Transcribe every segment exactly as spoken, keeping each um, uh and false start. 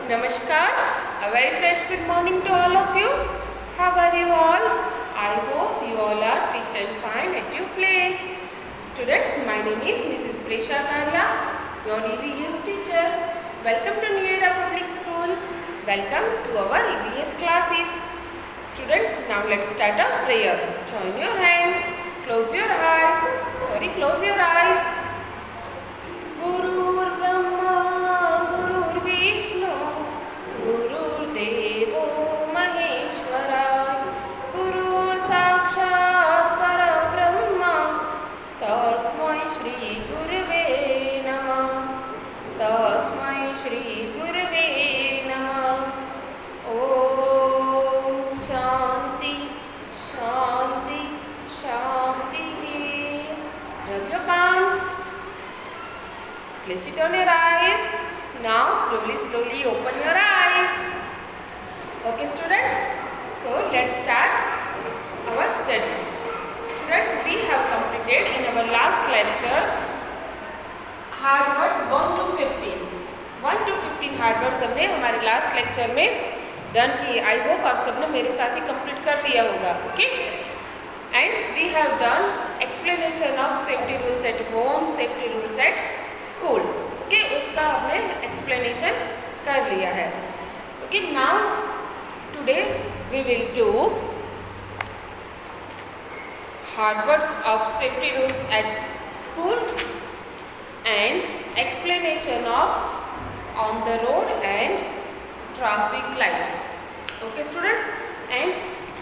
Namaskar. A very fresh good morning to all of you. How are you all? I hope you all are fit and fine at your place. Students, my name is Missus Presha Karya, your E V S teacher. Welcome to New Era Public School. Welcome to our E V S classes. Students, now let's start our prayer. Join your hands. Close your eyes. Sorry, close your eyes. Gurur Brahma, Gurur Vishnu, Gurur Devo Maheshwara, Gurur Sakshat Parabrahma, Tasmai Shri Gurave Namah, Tasmai Shri Gurave Namah. Om Shanti, Shanti, Shanti. Rub your palms. Place it on your eyes. Now slowly, slowly open your eyes. Okay, students. So let's start our study. Students, we have completed in our last lecture hard words one to fifteen. one to fifteen hard words हमने हमारे last lecture में done की. I hope आप सबने मेरे साथ ही complete कर लिया होगा. Okay, and we have done explanation of safety rules at home, safety rules at school. Okay, उसका हमने एक्सप्लेनेशन कर लिया है. Okay, now today we will do hard words of safety rules at school and explanation of on the road and traffic light. Okay students, and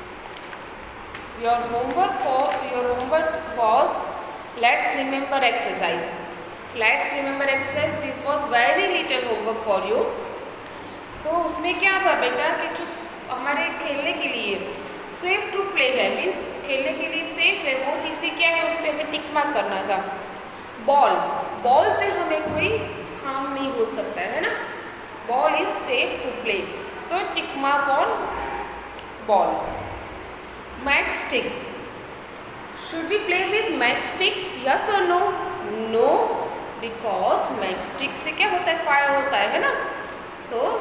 your homework for your homework was let's remember exercise. Let's remember exercise. This was very little homework for you. So उसमें क्या था बेटा कि जो हमारे खेलने के लिए सेफ टू प्ले है, मीन्स खेलने के लिए सेफ है, वो चीज़ क्या है उस पर हमें टिक मार्क करना था. बॉल बॉल से हमें कोई हार्म नहीं हो सकता है ना. Ball is safe to play, so tick mark on ball. Match sticks. Should we play with match sticks? Yes और no? No, because match stick से क्या होता है, फायर होता है ना. सो so,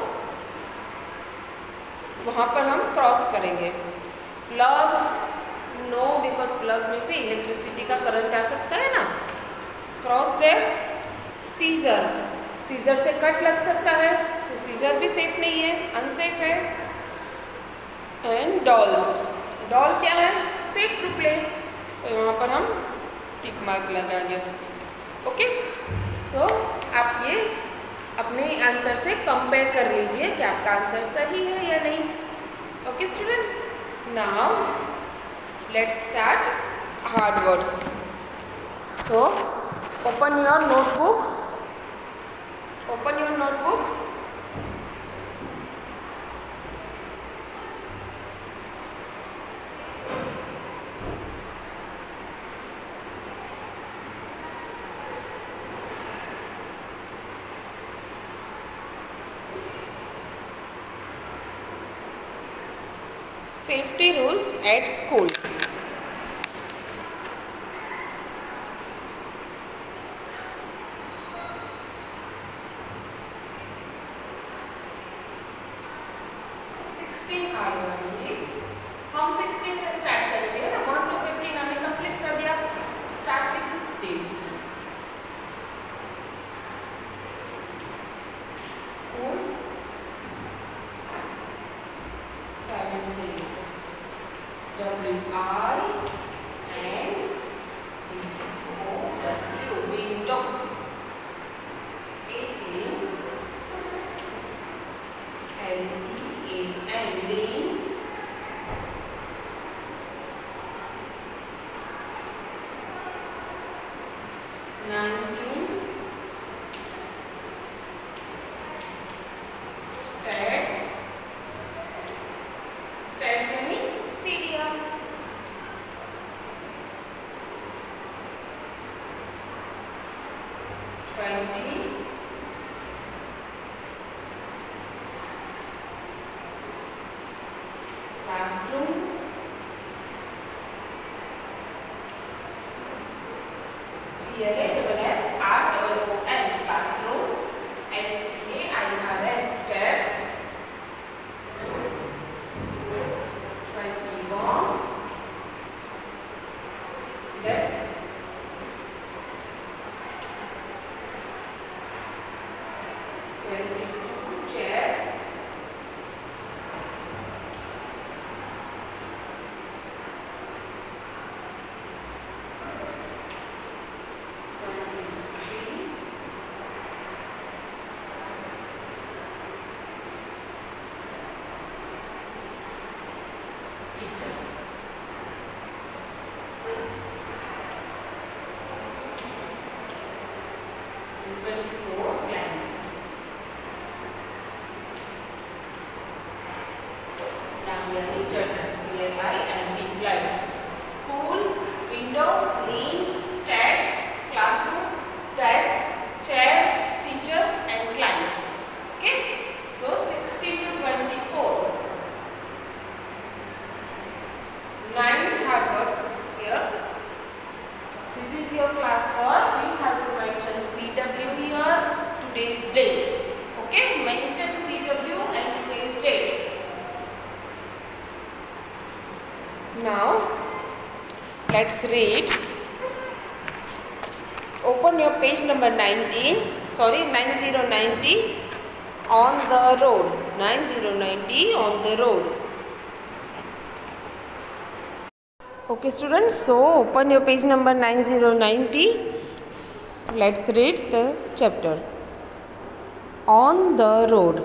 वहाँ पर हम क्रॉस करेंगे. प्लग्स, नो, बिकॉज प्लग में से इलेक्ट्रिसिटी का करंट आ सकता है ना. Cross there. सीजर, सीजर से कट लग सकता है, तो सीजर भी सेफ नहीं है, अनसेफ है. And dolls. डॉल क्या है? Safe to play. सो यहाँ पर हम टिक मार्क लगाएंगे. ओके, सो आप ये अपने आंसर से कंपेयर कर लीजिए कि आपका आंसर सही है या नहीं. Okay students, now let's start hard words. So open your notebook. Open your notebook. Safety rules at school. sixteen hard words. हम sixteen से स्टार्ट करेंगे ना. one to fifteen हमने कंप्लीट कर दिया. Start with sixteen. School. seventeen. W I and O W window. eighteen. L E A N lean. nineteen. Stairs. Stairs यानी सीढ़ियाँ. twenty. Classroom. C L A double S R double O N classroom. S T A I R S stairs. twenty-two chair. twenty-four climb. Now we are teacher C L I and we climb. School, window, lean, stairs, classroom, desk, chair, teacher and climb. Okay. So sixteen to twenty-four. Nine hard words here. This is your class work. You have to mention C W here, today's date. Okay, mention C W and today's date. Now, let's read. Open your page number nineteen. Sorry, ninety ninety on the road. ninety ninety on the road. Okay students, so open your page number ninety ninety. Let's read the chapter. On the road.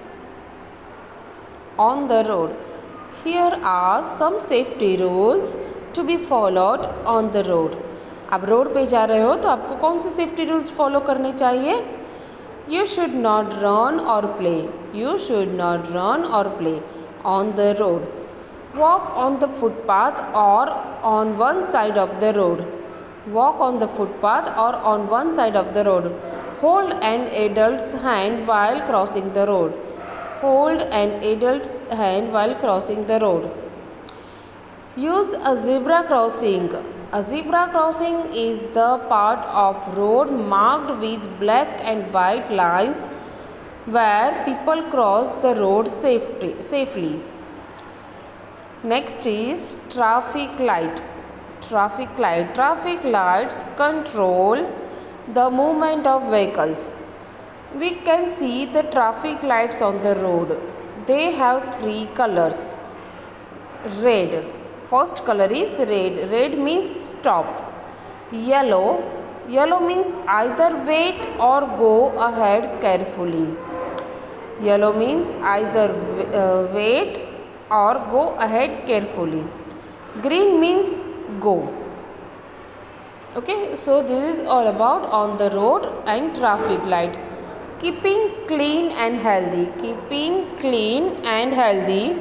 On the road. Here are some safety rules to be followed on the road. आप road पे जा रहे हो तो आपको कौन से safety rules follow करने चाहिए? You should not run or play. You should not run or play on the road. Walk on the footpath or on one side of the road. Walk on the footpath or on one side of the road. Hold an adult's hand while crossing the road. Hold an adult's hand while crossing the road. Use a zebra crossing. A zebra crossing is the part of road marked with black and white lines where people cross the road safety, safely. Next is traffic light. Traffic light. Traffic lights control the movement of vehicles. We can see the traffic lights on the road. They have three colors. Red. First color is red. Red means stop. Yellow. Yellow means either wait or go ahead carefully. Yellow means either uh, wait or go ahead carefully. Green means go. Okay, so this is all about on the road and traffic light. Keeping clean and healthy. Keeping clean and healthy.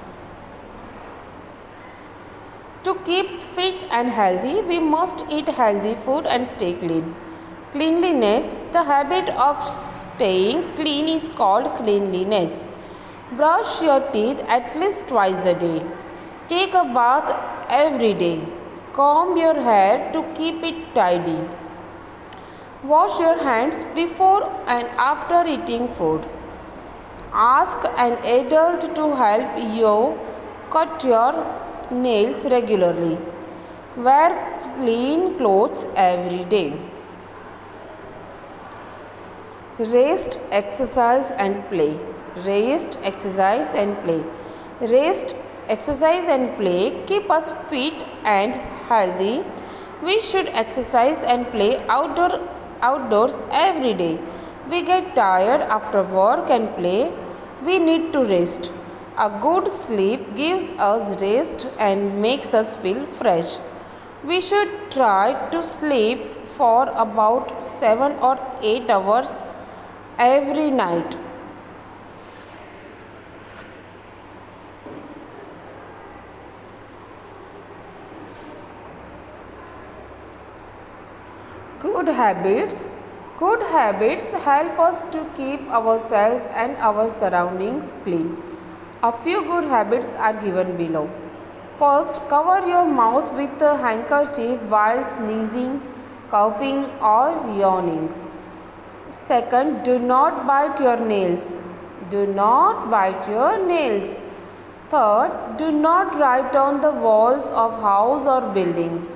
To keep fit and healthy, we must eat healthy food and stay clean. Cleanliness. The habit of staying clean is called cleanliness. Brush your teeth at least twice a day. Take a bath every day. Comb your hair to keep it tidy. Wash your hands before and after eating food. Ask an adult to help you cut your nails regularly. Wear clean clothes every day. Rest, exercise and play. Rest, exercise and play. Rest, exercise and play keep us fit and healthy. We should exercise and play outdoor, outdoors every day. We get tired after work and play. We need to rest. A good sleep gives us rest and makes us feel fresh. We should try to sleep for about seven or eight hours every night. Good habits. Good habits help us to keep ourselves and our surroundings clean. A few good habits are given below. First, cover your mouth with a handkerchief while sneezing, coughing or yawning. Second, do not bite your nails. Do not bite your nails. Third, do not write on the walls of house or buildings.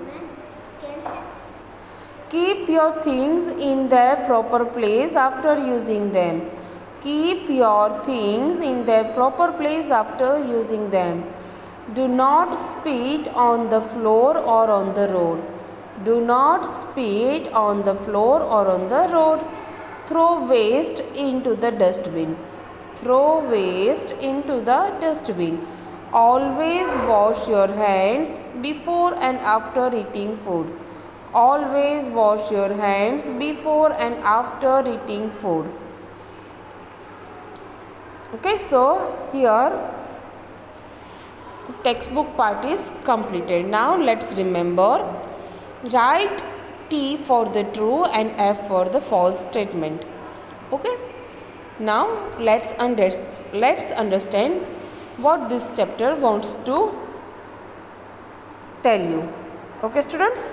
Keep your things in their proper place after using them. Keep your things in their proper place after using them. Do not spit on the floor or on the road. Do not spit on the floor or on the road. Throw waste into the dustbin. Throw waste into the dustbin. Always wash your hands before and after eating food. Always wash your hands before and after eating food. Okay, so here textbook part is completed. Now let's remember. Write T for the true and F for the false statement. Okay. Now let's under let's understand what this chapter wants to tell you. Okay, students.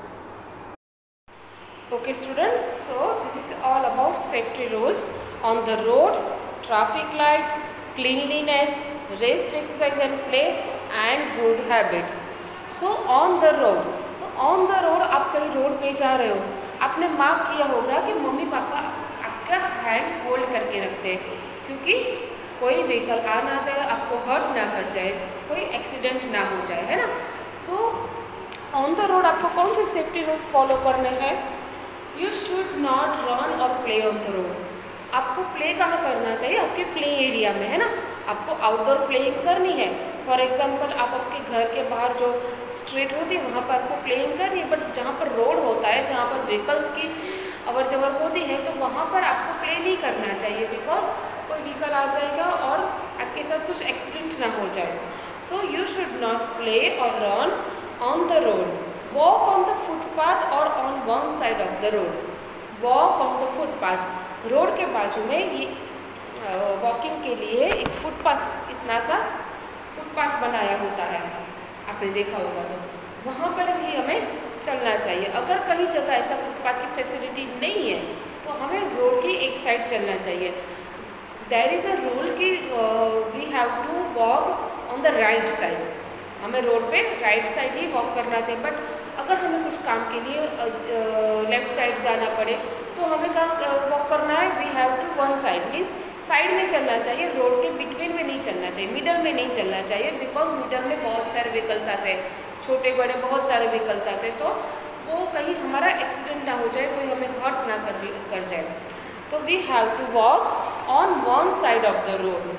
Okay, students. So this is all about safety rules on the road, traffic light, cleanliness, rest, exercise and play, and good habits. So on the road, तो on the road आप कहीं road पे जा रहे हो, आपने mark किया होगा कि मम्मी पापा आपका हैंड होल्ड करके रखते हैं, क्योंकि कोई व्हीकल आ ना जाए, आपको हर्ट ना कर जाए, कोई एक्सीडेंट ना हो जाए, है ना। सो ऑन द रोड आपको कौन से सेफ्टी रूल्स फॉलो करने हैं? यू शुड नॉट रन और प्ले ऑन द रोड। आपको प्ले कहाँ करना चाहिए? आपके प्ले एरिया में, है ना। आपको आउटडोर प्लेइंग करनी है। फॉर एग्जांपल आप आपके घर के बाहर जो स्ट्रीट होती है वहाँ पर आपको प्लेइंग करनी है, बट जहाँ पर रोड होता है, जहाँ पर व्हीकल्स की अवर जवर होती है, तो वहाँ पर आपको प्ले नहीं करना चाहिए, बिकॉज कोई व्हीकल आ जाएगा और आपके साथ कुछ एक्सीडेंट ना हो जाए। So you should not play और run on the road. Walk on the footpath और on one side of the road. Walk on the footpath, road के बाजू में ये वॉकिंग के लिए एक फुटपाथ, इतना सा फुटपाथ बनाया होता है, आपने देखा होगा, तो वहाँ पर भी हमें चलना चाहिए। अगर कहीं जगह ऐसा फुटपाथ की फैसिलिटी नहीं है तो हमें रोड की एक साइड चलना चाहिए। देयर इज़ अ रूल कि we have to walk on the right side. हमें रोड पे राइट साइड ही वॉक करना चाहिए, बट अगर हमें कुछ काम के लिए लेफ़्ट साइड जाना पड़े तो हमें कहाँ वॉक करना है? We have to one side, means side में चलना चाहिए, रोड के बिटवीन में नहीं चलना चाहिए, मिडल में नहीं चलना चाहिए, बिकॉज मिडल में बहुत सारे व्हीकल्स आते हैं, छोटे बड़े बहुत सारे व्हीकल्स आते हैं, तो वो कहीं हमारा एक्सीडेंट ना हो जाए, कोई हमें हर्ट ना कर कर जाए। तो we have to walk on one side of the road.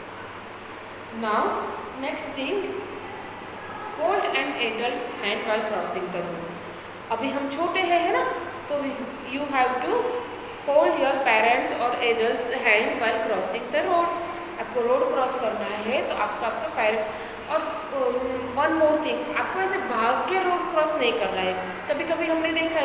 Now next thing, hold an adults hand while crossing the road. अभी हम छोटे हैं, है ना, तो you have to hold your parents और adults hand while crossing the road. आपको road cross करना है तो आपका आपका पेरेंट, और वन मोर थिंग, आपको ऐसे भाग के रोड क्रॉस नहीं करना है। कभी कभी हमने देखा है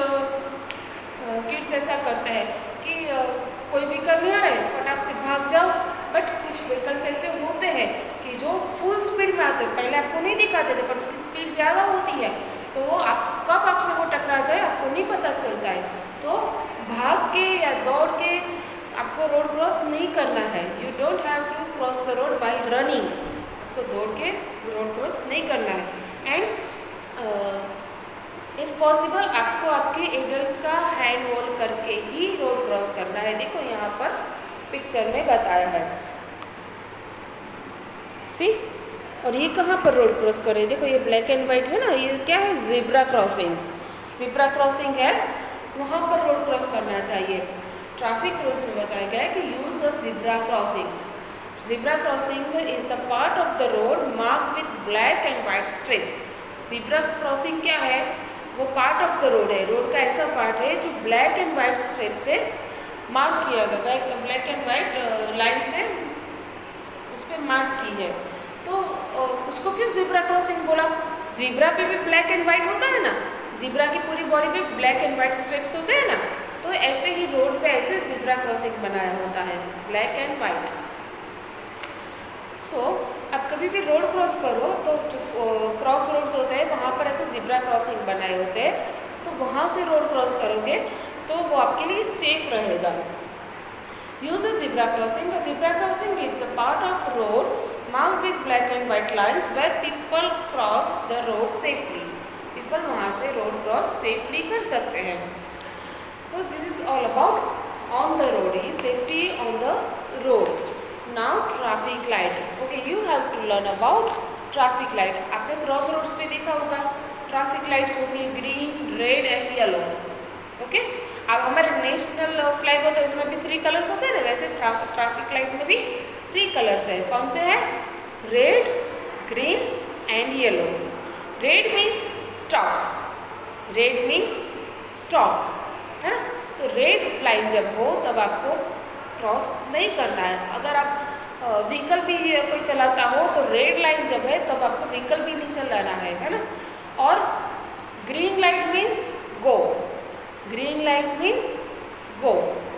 कुछ किड्स ऐसा करते हैं कि uh, कोई व्हीकल नहीं आ रहा है, फटाक से भाग जाओ, बट कुछ व्हीकल्स ऐसे होते हैं कि जो फुल स्पीड में आते हैं, पहले आपको नहीं दिखाते थे, पर उसकी स्पीड ज़्यादा होती है, तो वो आप कब आपसे वो टकरा जाए आपको नहीं पता चलता है। तो भाग के या दौड़ के आपको रोड क्रॉस नहीं करना है। You don't have to cross the road while running. आपको दौड़ के रोड क्रॉस नहीं करना है। एंड इफ़ पॉसिबल आपको आपके एडल्ट्स का हैंड होल्ड करके ही रोड क्रॉस करना है। देखो यहाँ पर पिक्चर में बताया है, सी। और ये कहाँ पर रोड क्रॉस करें? देखो ये ब्लैक एंड वाइट है ना, ये क्या है? Zebra crossing. ज़ेब्रा क्रॉसिंग है, वहाँ पर रोड क्रॉस करना चाहिए। ट्रैफिक रूल्स में बताया गया है कि use a zebra crossing. Zebra crossing is the part of the road marked with black and white strips. Zebra crossing क्या है? वो पार्ट ऑफ द रोड है, रोड का ऐसा पार्ट है जो ब्लैक एंड वाइट स्ट्रिप से मार्क किया गया, ब्लैक एंड वाइट लाइन से उस पर मार्क की है। तो उसको क्यों ज़ेब्रा क्रॉसिंग बोला? ज़ेब्रा पे भी ब्लैक एंड वाइट होता है ना, ज़ेब्रा की पूरी बॉडी पे ब्लैक एंड वाइट स्ट्रिप्स होते हैं ना, तो ऐसे ही रोड पे ऐसे ज़ेब्रा क्रॉसिंग बनाया होता है, ब्लैक एंड वाइट। सो आप कभी भी रोड क्रॉस करो तो जो क्रॉस रोड्स होते हैं वहाँ पर ऐसे ज़ेब्रा क्रॉसिंग बनाए होते हैं, तो वहाँ से रोड क्रॉस करोगे तो वो आपके लिए सेफ रहेगा। Use the zebra crossing. The zebra crossing is the part of road marked with black and white lines where people cross the road safely. People वहाँ से रोड क्रॉस सेफली कर सकते हैं। So this is all about on the road is safety on the road. Now traffic light. Okay, you have to learn about traffic light. आपने cross roads पे देखा होगा traffic lights होती है green, red and yellow. Okay, अब हमारे national flag होता है उसमें भी थ्री कलर्स होते हैं ना, वैसे ट्रैफिक लाइट में भी थ्री कलर्स है. कौन से हैं? Red, green and yellow. Red means stop. Red means stop, है ना. तो रेड लाइन जब हो तब आपको क्रॉस नहीं करना है. अगर आप व्हीकल भी कोई चलाता हो तो रेड लाइन जब है तब आपको व्हीकल भी नहीं चलाना है, है ना. और green light means go. Green light means go.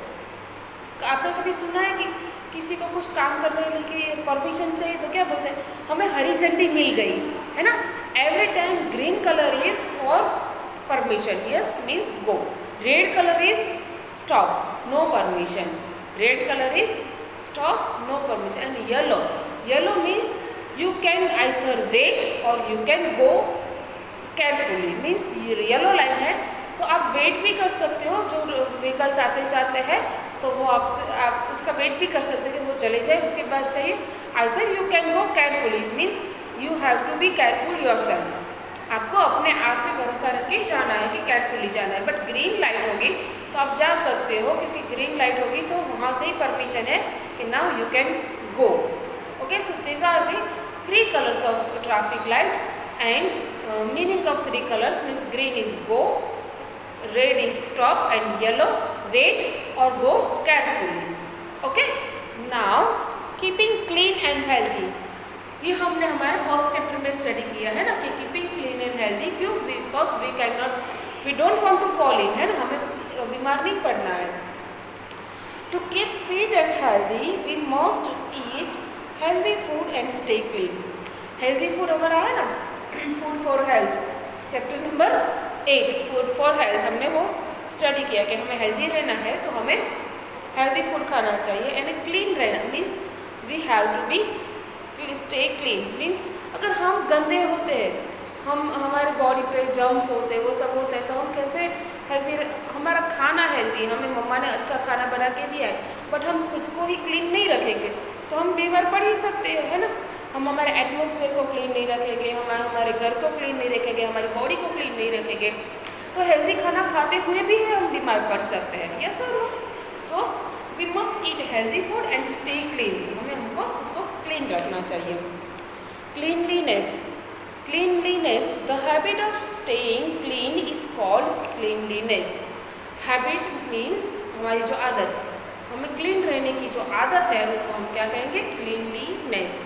आपने कभी सुना है कि किसी को कुछ काम करने के परमिशन चाहिए तो क्या बोलते हैं? हमें हरी झंडी मिल गई, है ना. Every time green colour is for permission. Yes means go. Red colour is stop, no permission. Red colour is stop, no permission. And yellow. Yellow means you can either wait or you can go carefully. Means yellow line है तो आप wait भी कर सकते हो. जो vehicles आते जाते हैं तो वो आपसे आप उसका वेट भी कर सकते हो कि वो चले जाए, उसके बाद चाहिए. Either you can go carefully means you have to be careful yourself. आपको अपने आप पे भरोसा रख के जाना है कि केयरफुली जाना है. बट ग्रीन लाइट होगी तो आप जा सकते हो क्योंकि ग्रीन लाइट होगी तो वहाँ से ही परमिशन है कि now you can go. Okay, so these are the three colours of traffic light and meaning of three colours means green is go, red is stop and yellow wait or go carefully. Okay, now keeping clean and healthy. ये हमने हमारे first chapter में study किया है ना कि keeping clean and healthy. क्यों? Because we can not we don't want to fall in, है ना. हमें बीमार नहीं पड़ना है. To keep fit and healthy we must eat healthy food and stay clean. Healthy food हमारा है ना, food for health, chapter number eight food for health. हमने वो स्टडी किया कि हमें हेल्दी रहना है तो हमें हेल्दी फूड खाना चाहिए. एंड क्लीन रहना means we have to be stay clean. Means अगर हम गंदे होते हैं, हम हमारे बॉडी पे जर्म्स होते हैं, वो सब होते हैं, तो हम कैसे हेल्दी. हमारा खाना हेल्दी, हमें मम्मा ने अच्छा खाना बना के दिया है बट हम खुद को ही क्लीन नहीं रखेंगे तो हम बीमार पड़ ही सकते हैं, है ना. हम हमारे एटमॉस्फेयर को क्लीन नहीं रखेंगे, हम हमारे घर को क्लीन नहीं रखेंगे, हमारी बॉडी को क्लीन नहीं रखेंगे तो हेल्दी खाना खाते हुए भी हम बीमार पड़ सकते हैं. यस और no? So we must eat healthy food and stay clean. हमें हमको खुद को क्लीन रखना चाहिए. Cleanliness. Cleanliness, the habit of staying clean is called cleanliness. Habit means हमारी जो आदत, हमें क्लीन रहने की जो आदत है उसको हम क्या कहेंगे? Cleanliness.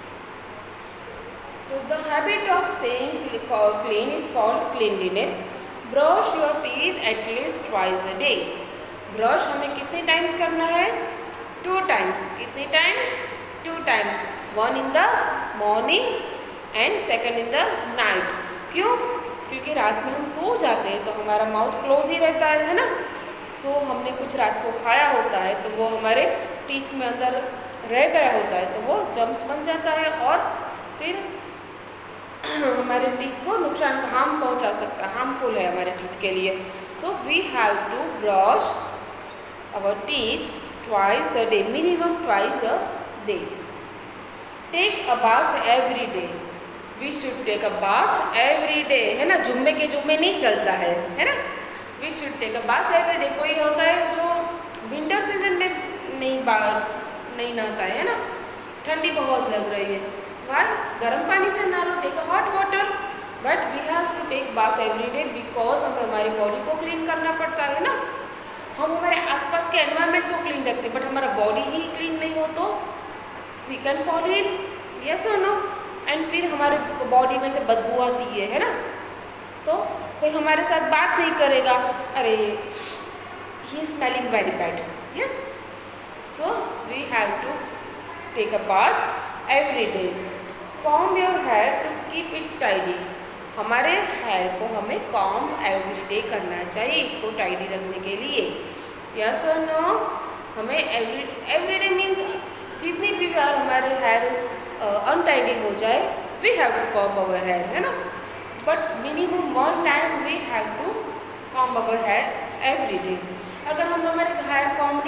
So the habit of staying clean is called cleanliness. Brush your teeth at least twice a day. Brush हमें कितने टाइम्स करना है? Two times. कितने times? Two times. One in the morning and second in the night. क्यों? क्योंकि रात में हम सो जाते हैं तो हमारा माउथ क्लोज ही रहता है, है ना. सो so, हमने कुछ रात को खाया होता है तो वो हमारे टीथ में अंदर रह गया होता है तो वो जम्स बन जाता है और फिर हमारे टीथ को नुकसान हार्म पहुंचा सकता है, हार्मफुल है हमारे टीथ के लिए. So we have to brush our teeth twice a day, minimum twice a day. Take a bath every day. We should take a bath every day, है ना. जुम्मे के जुम्मे नहीं चलता है, है ना. We should take a bath every day. कोई होता है जो विंटर सीजन में नहीं बाहर नहीं नहाता है, है ना. ठंडी बहुत लग रही है, why? गर्म पानी से नहा लो, take a hot water. But we have to take bath every day because हमें हमारी बॉडी को क्लीन करना पड़ता है ना. हम हमारे आसपास के एनवायरनमेंट को क्लीन रखते हैं बट हमारा बॉडी ही क्लीन नहीं हो तो we can fall in. Yes और नो? एंड फिर हमारे बॉडी में से बदबू आती है, है ना. तो कोई हमारे साथ बात नहीं करेगा, अरे he smelling very bad. Yes, so we have to take a bath every day. Comb your hair to keep it tidy. हमारे हेयर को हमें कॉम्ब एवरी डे करना चाहिए इसको टाइडी रखने के लिए. यस और नो? हमें एवरी एवरी डे मीन्स जितनी भी बार हमारे हेयर अनटाइडी हो जाए we have to comb our hair, है ना. But minimum one time we have to comb our hair every day. अगर हम हमारे हेयर कॉम्ब नहीं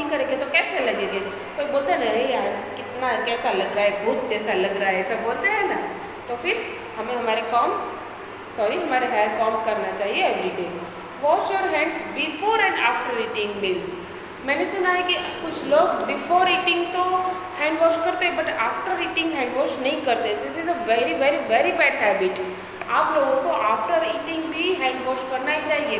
नहीं करेंगे तो कैसे लगेंगे? कोई बोलते हैं ना, अरे यार कितना कैसा लग रहा है, भूत जैसा लग रहा है, ऐसा बोलते हैं ना। तो फिर हमें हमारे कॉम सॉरी हमारे हेयर कॉम करना चाहिए everyday. Wash your hands before and after eating meal. मैंने सुना है कि कुछ लोग बिफोर ईटिंग तो हैंड वॉश करते हैं but after eating hand wash नहीं करते। This is a very very very bad habit. आप लोगों को आफ्टर ईटिंग भी हैंड वॉश करना ही चाहिए।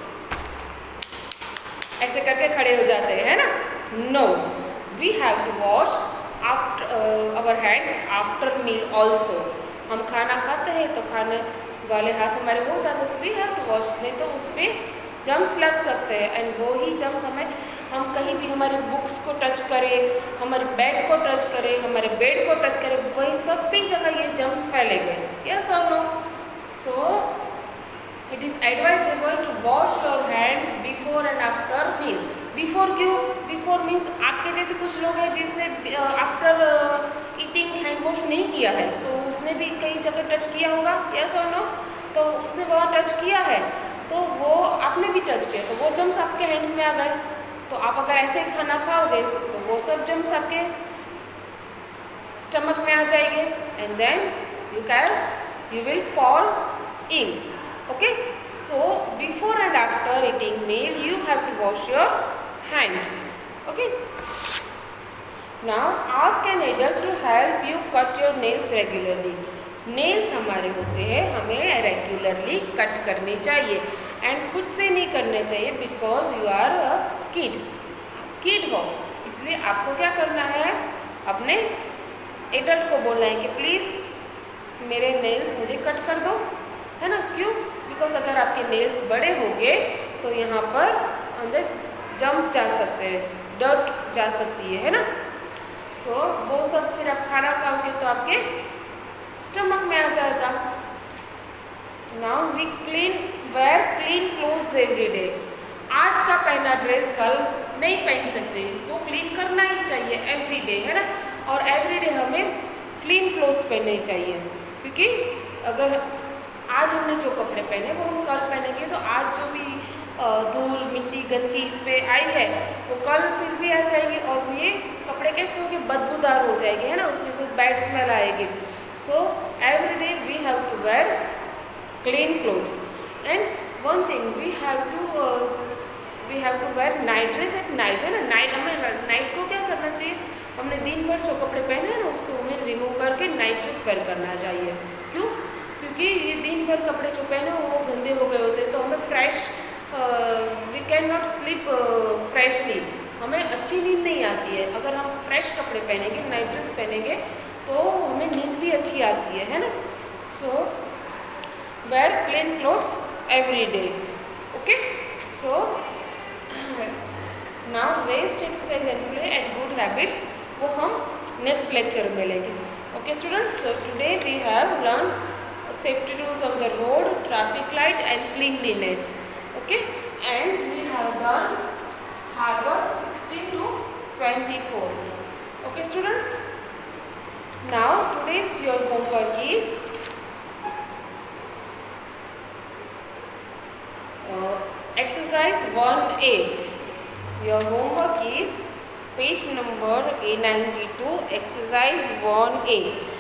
ऐसे करके खड़े हो जाते हैं, है ना? No, we have to wash after our hands after meal also. हम खाना खाते हैं तो खाने वाले हाथ हमारे हो जाते हैं तो वी हैव टू वॉश, नहीं तो उस पर जम्स लग सकते हैं। एंड वो ही जम्स हमें, हम कहीं भी हमारे बुक्स को टच करें, हमारे बैग को टच करें, हमारे बेड को टच करें, वही सब भी जगह ये जम्स फैलेंगे। यस और no? So it is advisable to wash your hands before and after meal. Before क्यों? बिफोर मीन्स आपके जैसे कुछ लोग हैं जिसने आफ्टर ईटिंग हैंड वॉश नहीं किया है, तो उसने भी कई जगह टच किया होगा। यस और नो? तो उसने वहाँ टच किया है तो वो आपने भी टच किया तो वो जम्स आपके हैंड्स में आ गए। तो आप अगर ऐसे ही खाना खाओगे तो वो सब जम्स आपके स्टमक में आ जाएंगे and then you can you will fall in. Okay, so before and after eating meal you have to wash your hand. Okay, now ask an adult to help you cut your nails regularly. Nails हमारे होते हैं, हमें regularly cut करने चाहिए and खुद से नहीं करने चाहिए because you are a kid kid हो। इसलिए आपको क्या करना है, अपने एडल्ट को बोलना है कि प्लीज़ मेरे नेल्स मुझे कट कर दो, है ना? क्यों? बिकॉज अगर आपके नेल्स बड़े होंगे तो यहाँ पर अंदर जम्स जा सकते हैं, डर्ट जा सकती है, है ना? सो so, वो सब फिर आप खाना खाओगे तो आपके स्टमक में आ जाएगा। Now we clean wear clean clothes every day. आज का पहना ड्रेस कल नहीं पहन सकते, इसको क्लीन करना ही चाहिए एवरी डे, है ना? और एवरी डे हमें क्लीन क्लोथ्स पहनने चाहिए क्योंकि अगर आज हमने जो कपड़े पहने वो हम कल पहनेंगे तो आज जो भी धूल मिट्टी गंदगी इस पर आई है वो कल फिर भी आ जाएगी और ये कपड़े कैसे होंगे, बदबूदार हो जाएंगे, है ना? उसमें से बैड स्मेल आएगी। So every day we have to wear clean clothes and one thing we have to uh, we have to wear night dress at night, है ना? नाइट हमें नाइट को क्या करना चाहिए, हमने दिन भर जो कपड़े पहने हैं ना उसको हमें रिमूव करके नाइट ड्रेस वेयर करना चाहिए। क्यों? क्योंकि ये दिन भर कपड़े जो पहने वो गंदे हो गए होते हैं तो हमें fresh we can not sleep freshly, हमें अच्छी नींद नहीं आती है। अगर हम फ्रेश कपड़े पहनेंगे, नाइट ड्रेस पहनेंगे तो हमें नींद भी अच्छी आती है, है ना? So wear clean clothes every day. Okay, so now rest exercise and play and good habits वो हम नेक्स्ट लेक्चर में लेंगे। Okay students, so today we have learn safety rules on the road, traffic light and cleanliness. Okay, and we have done hard work sixteen to twenty four. Okay students, now today's your homework is uh, exercise one A. Your homework is page number A ninety-two, exercise one A.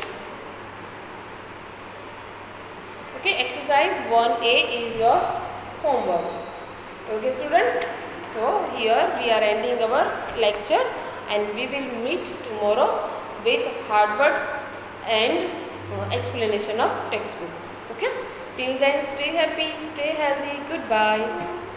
Okay, exercise one A is your homework. Okay students, so here we are ending our lecture and we will meet tomorrow with hard words and uh, explanation of textbook. Okay, till then stay happy, stay healthy, goodbye.